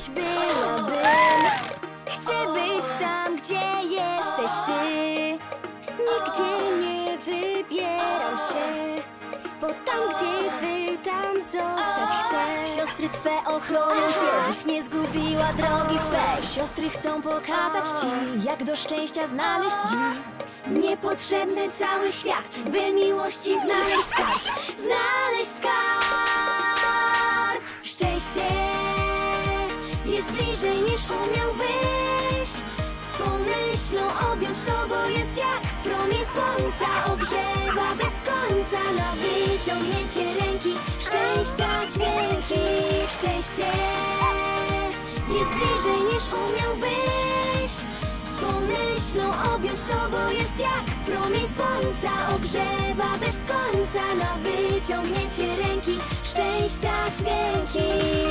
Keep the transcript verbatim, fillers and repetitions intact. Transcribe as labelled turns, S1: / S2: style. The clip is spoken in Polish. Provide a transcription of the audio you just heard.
S1: gdzieś byłabym. Chcę być tam, gdzie jesteś ty. Nigdzie nie wybieram się, bo tam, gdzie wy, tam zostać chcę. Siostry twe ochronią cię, byś nie zgubiła drogi swej. Siostry chcą pokazać ci, jak do szczęścia znaleźć drzwi. Niepotrzebny cały świat, by miłości znaleźć skarb. Znaleźć skarb. Szczęście jest bliżej niż umiałbyś. Swą myślą objąć to, bo jest jak promień słońca. Ogrzewa bez końca na wyciągnięcie ręki. Szczęścia dźwięki. Szczęście jest bliżej niż umiałbyś. Swą myślą objąć to, bo jest jak promień słońca. Ogrzewa bez końca na wyciągnięcie ręki. Szczęścia dźwięki.